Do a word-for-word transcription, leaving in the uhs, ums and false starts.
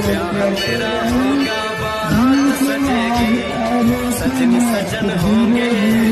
ब्याह मेरा होगा बारात सजेगी सजनी सजन होंगे।